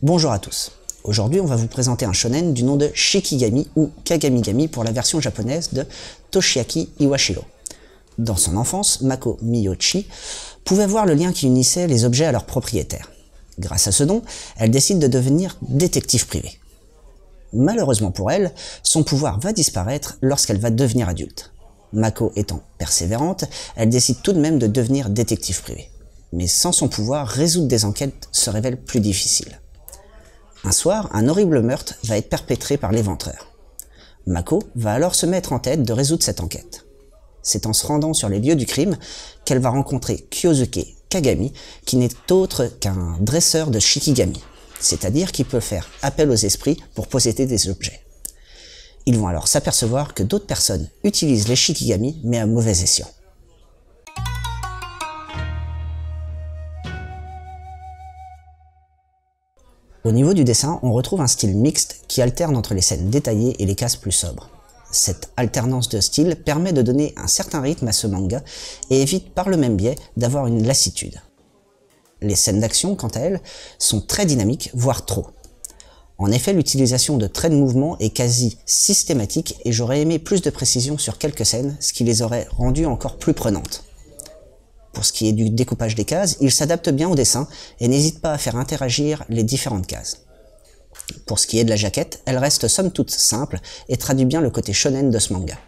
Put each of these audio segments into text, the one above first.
Bonjour à tous. Aujourd'hui, on va vous présenter un shonen du nom de Shikigami ou Kagamigami pour la version japonaise de Toshiaki Iwashiro. Dans son enfance, Mako Miyoshi pouvait voir le lien qui unissait les objets à leurs propriétaires. Grâce à ce don, elle décide de devenir détective privée. Malheureusement pour elle, son pouvoir va disparaître lorsqu'elle va devenir adulte. Mako étant persévérante, elle décide tout de même de devenir détective privée. Mais sans son pouvoir, résoudre des enquêtes se révèle plus difficile. Un soir, un horrible meurtre va être perpétré par l'éventreur. Mako va alors se mettre en tête de résoudre cette enquête. C'est en se rendant sur les lieux du crime qu'elle va rencontrer Kyosuke Kagami, qui n'est autre qu'un dresseur de Shikigami, c'est-à-dire qui peut faire appel aux esprits pour posséder des objets. Ils vont alors s'apercevoir que d'autres personnes utilisent les Shikigami, mais à mauvais escient. Au niveau du dessin, on retrouve un style mixte qui alterne entre les scènes détaillées et les cases plus sobres. Cette alternance de style permet de donner un certain rythme à ce manga et évite par le même biais d'avoir une lassitude. Les scènes d'action, quant à elles, sont très dynamiques, voire trop. En effet, l'utilisation de traits de mouvement est quasi systématique et j'aurais aimé plus de précision sur quelques scènes, ce qui les aurait rendues encore plus prenantes. Pour ce qui est du découpage des cases, il s'adapte bien au dessin et n'hésite pas à faire interagir les différentes cases. Pour ce qui est de la jaquette, elle reste somme toute simple et traduit bien le côté shonen de ce manga.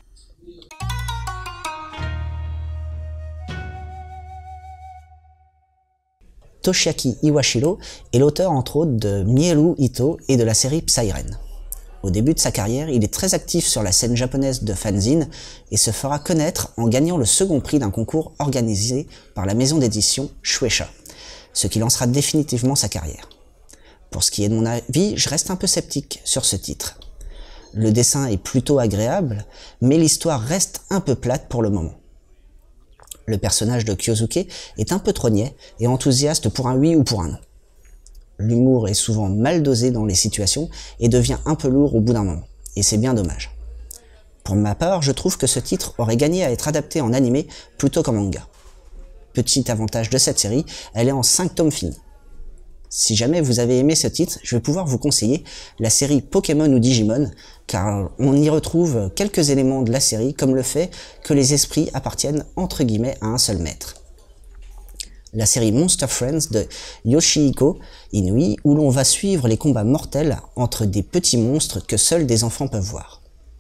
Toshiaki Iwashiro est l'auteur entre autres de Mielu Ito et de la série Psyren. Au début de sa carrière, il est très actif sur la scène japonaise de fanzine et se fera connaître en gagnant le second prix d'un concours organisé par la maison d'édition Shueisha, ce qui lancera définitivement sa carrière. Pour ce qui est de mon avis, je reste un peu sceptique sur ce titre. Le dessin est plutôt agréable, mais l'histoire reste un peu plate pour le moment. Le personnage de Kyosuke est un peu trop niais et enthousiaste pour un oui ou pour un non. L'humour est souvent mal dosé dans les situations et devient un peu lourd au bout d'un moment, et c'est bien dommage. Pour ma part, je trouve que ce titre aurait gagné à être adapté en animé plutôt qu'en manga. Petit avantage de cette série, elle est en 5 tomes finis. Si jamais vous avez aimé ce titre, je vais pouvoir vous conseiller la série Pokémon ou Digimon, car on y retrouve quelques éléments de la série, comme le fait que les esprits appartiennent entre guillemets à un seul maître. La série Monster Friends de Yoshihiko Inui, où l'on va suivre les combats mortels entre des petits monstres que seuls des enfants peuvent voir.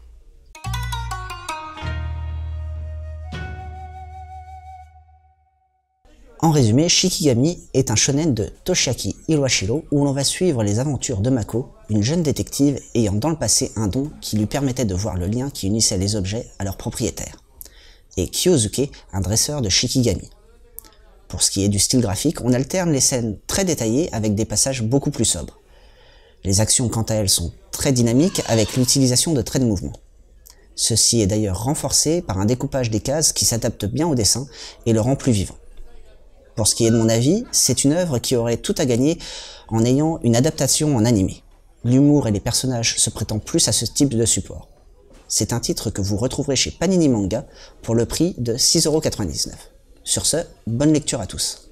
En résumé, Shikigami est un shonen de Toshiaki Iwashiro où l'on va suivre les aventures de Mako, une jeune détective ayant dans le passé un don qui lui permettait de voir le lien qui unissait les objets à leurs propriétaires, et Kyosuke, un dresseur de Shikigami. Pour ce qui est du style graphique, on alterne les scènes très détaillées avec des passages beaucoup plus sobres. Les actions quant à elles sont très dynamiques avec l'utilisation de traits de mouvement. Ceci est d'ailleurs renforcé par un découpage des cases qui s'adapte bien au dessin et le rend plus vivant. Pour ce qui est de mon avis, c'est une œuvre qui aurait tout à gagner en ayant une adaptation en animé. L'humour et les personnages se prêtent plus à ce type de support. C'est un titre que vous retrouverez chez Panini Manga pour le prix de 6,99 €. Sur ce, bonne lecture à tous.